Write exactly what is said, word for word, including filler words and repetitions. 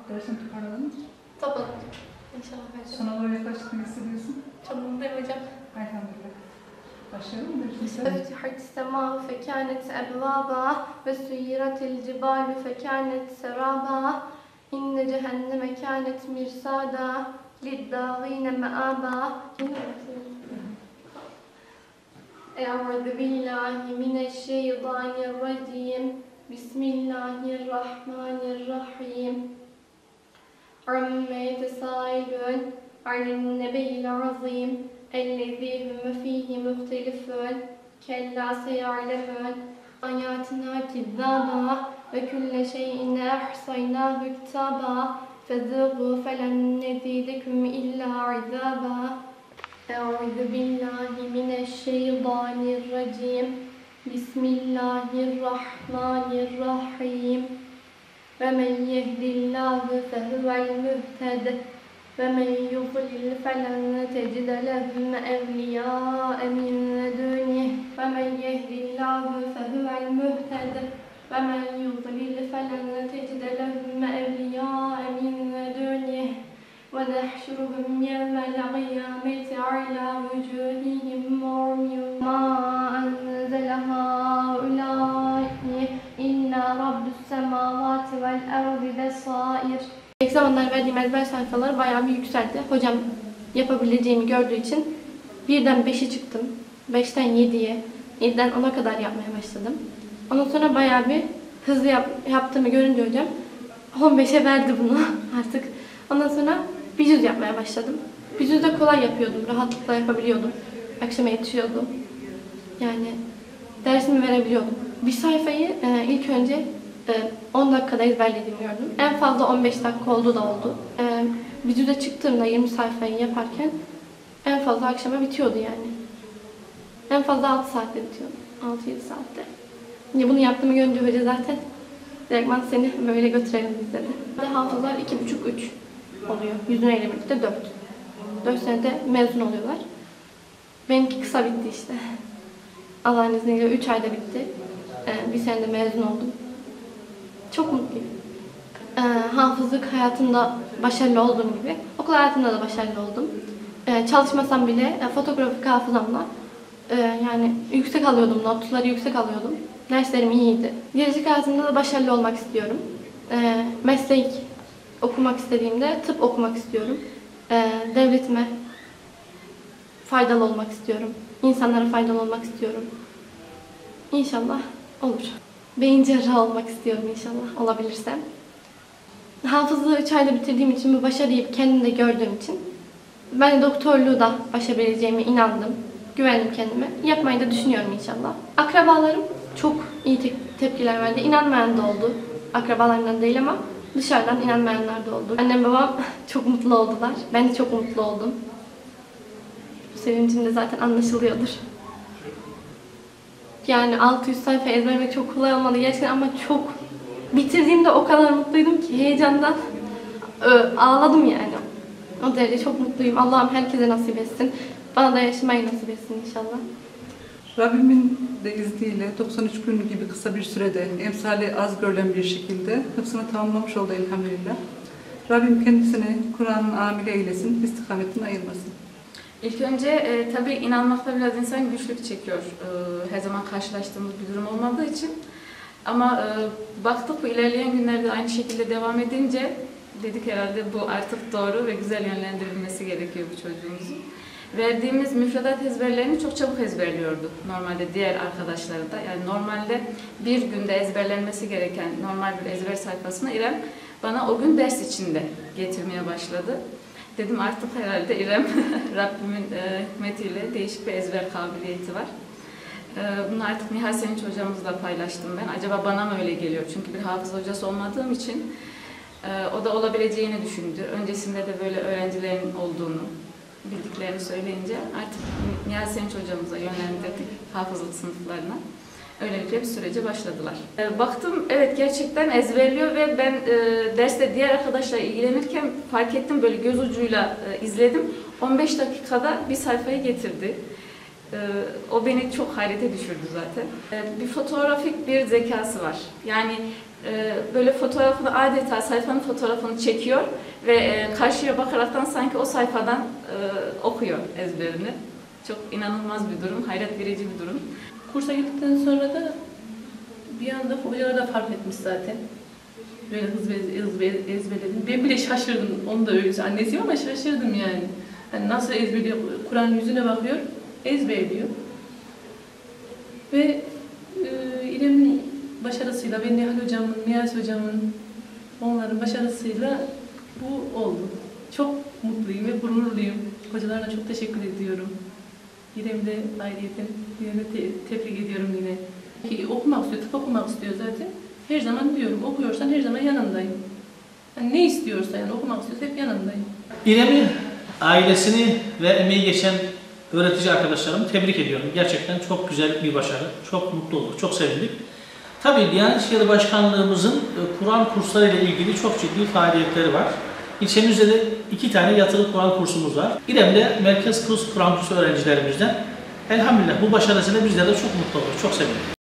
Dersini toparladın mı? Topladım. İnşallah hocam. Sınavlara yaklaştık, ne hissediyorsun? Çok mutluyum hocam. Elhamdülillah. Başlayalım mı dersimize? فَفُتِحَتِ السَّمَاءُ فَكَانَتْ أَبْوَابًا وَسُيِّرَتِ الْجِبَالُ فَكَانَتْ سَرَابًا إِنَّ جَهَنَّمَ كَانَتْ مِرْصَادًا لِلطَّاغِينَ مَآبًا أعوذ بالله من الشيطان الرجيم بسم الله الرحمن الرحيم عما يتساءلون عن النبي العظيم الذي هم فيه مختلفون كلا سيعلمون آياتنا كذابا وكل شيء أحصيناه كتابا فذوقوا فلن نزيدكم إلا عذابا أعوذ بالله من الشيطان الرجيم بسم الله الرحمن الرحيم ومن يهد الله فهو المهتد ومن يضلل فلن تجد لهم أولياء من دونه ومن يهد الله فهو المهتد ومن يضلل فلن تجد لهم أولياء من دونه ونحشرهم يوم القيامة على وجوههم عمي ما أنزل هؤلاء إلا رب السماوات والأرض بصائر. İlk zamanlar verdiğim ezber sayfaları bayağı bir yükseldi. Hocam yapabileceğimi gördüğü için birden beşe çıktım. beşten yediye, yediden ona kadar yapmaya başladım. Ondan sonra bayağı bir hızlı yap, yaptığımı görünce hocam on beşe verdi bunu artık. Ondan sonra bir cüz yapmaya başladım. Bir cüz de kolay yapıyordum, rahatlıkla yapabiliyordum. Akşama yetişiyordum. Yani dersimi verebiliyordum. Bir sayfayı e, ilk önce on dakikada ezberlediğimi gördüm. En fazla on beş dakika oldu da oldu. Ee, videoda çıktığımda yirmi sayfayı yaparken en fazla akşama bitiyordu yani. En fazla altı saatte bitiyordu. altı yedi saatte. Ya bunu yaptığımı görünce hoca zaten direktman seni böyle götürelim biz dedi. Hafızlar iki buçuk üç oluyor. Yüzüneyle birlikte dört. dört senede mezun oluyorlar. Benimki kısa bitti işte. Allah'ın izniyle üç ayda bitti. Ee, bir senede mezun oldum. Çok mutluyum. Ee, hafızlık hayatımda başarılı olduğum gibi okul hayatımda da başarılı oldum. Ee, çalışmasam bile e, fotoğrafik hafızamla e, yani yüksek alıyordum, notları yüksek alıyordum. Derslerim iyiydi. Gelecek hayatımda da başarılı olmak istiyorum. Ee, meslek okumak istediğimde tıp okumak istiyorum. Ee, devletime faydalı olmak istiyorum. İnsanlara faydalı olmak istiyorum. İnşallah olur. Beyin cerrahı olmak istiyorum inşallah, olabilirsem. Hafızlığı üç ayda bitirdiğim için, bu başarıyı kendimde gördüğüm için ben de doktorluğu da başarabileceğime inandım. Güvendim kendime. Yapmayı da düşünüyorum inşallah. Akrabalarım çok iyi te tepkiler verdi. İnanmayan da oldu. Akrabalarından değil ama dışarıdan inanmayanlar da oldu. Annem babam çok mutlu oldular. Ben de çok mutlu oldum. Bu sevincim de zaten anlaşılıyordur. Yani altı yüz sayfa ezberlemek çok kolay olmadı gerçekten ama çok bitirdiğimde o kadar mutluydum ki heyecandan ö, ağladım yani. O derece çok mutluyum. Allah'ım herkese nasip etsin. Bana da yaşamayı nasip etsin inşallah. Rabbimin de izniyle doksan üç gün gibi kısa bir sürede emsali az görülen bir şekilde hıfzını tamamlamış oldu elhamdülillah. Rabbim kendisini Kur'an'ın amili eylesin, istikametini ayırmasın. İlk önce e, tabii inanmakta biraz insan güçlük çekiyor. E, her zaman karşılaştığımız bir durum olmadığı için. Ama e, baktık bu ilerleyen günlerde aynı şekilde devam edince dedik herhalde bu artık doğru ve güzel yönlendirilmesi gerekiyor bu çocuğumuzun. Verdiğimiz müfredat ezberlerini çok çabuk ezberliyordu normalde diğer arkadaşları da. Yani normalde bir günde ezberlenmesi gereken normal bir ezber sayfasını İrem bana o gün ders içinde getirmeye başladı. Dedim artık herhalde İrem Rabbimin e, hikmetiyle değişik bir ezber kabiliyeti var. E, bunu artık Nihal Sevinç hocamızla paylaştım ben. Acaba bana mı öyle geliyor? Çünkü bir hafız hocası olmadığım için e, o da olabileceğini düşündü. Öncesinde de böyle öğrencilerin olduğunu, bildiklerini söyleyince artık Nihal Sevinç hocamıza yönlendirdik hafızlık sınıflarına. Öylelikle bir sürece başladılar. E, baktım evet gerçekten ezberliyor ve ben e, derste diğer arkadaşlarla ilgilenirken fark ettim böyle göz ucuyla e, izledim. on beş dakikada bir sayfayı getirdi. Ee, o beni çok hayrete düşürdü zaten. Ee, bir fotoğrafik bir zekası var. Yani e, böyle fotoğrafını adeta sayfanın fotoğrafını çekiyor ve e, karşıya bakaraktan sanki o sayfadan e, okuyor ezberini. Çok inanılmaz bir durum, hayret verici bir durum. Kursa gittikten sonra da bir anda hocalar da fark etmiş zaten. Böyle hızlı ezber, ezberledim. Ben bile şaşırdım. Onu da öyle. Annesiyim ama şaşırdım yani. Hani nasıl ezberliyor? Kur'an'ın yüzüne bakıyor, ezberliyor. Ve e, İrem'in başarısıyla ve Nihal hocamın, Niyaz hocamın, onların başarısıyla bu oldu. Çok mutluyum ve gururluyum. Hocalarına çok teşekkür ediyorum. İrem'i de ayrıyeten İrem'i te tebrik ediyorum yine. Ki okumak istiyor, tıp okumak istiyor zaten. Her zaman diyorum, okuyorsan her zaman yanındayım. Yani ne istiyorsa yani okumak istiyorsa hep yanındayım. İrem'i, ailesini ve emeği geçen öğretici arkadaşlarımı tebrik ediyorum. Gerçekten çok güzel bir başarı. Çok mutlu olduk, çok sevindik. Tabii Diyanet İşleri Başkanlığımızın Kur'an kursları ile ilgili çok ciddi faaliyetleri var. İlçemizde de iki tane yatılı Kur'an kursumuz var. İrem'de Merkez Kurs Kur'an kursu öğrencilerimizden elhamdülillah bu başarısıyla bizler de çok mutlu olduk, çok sevindik.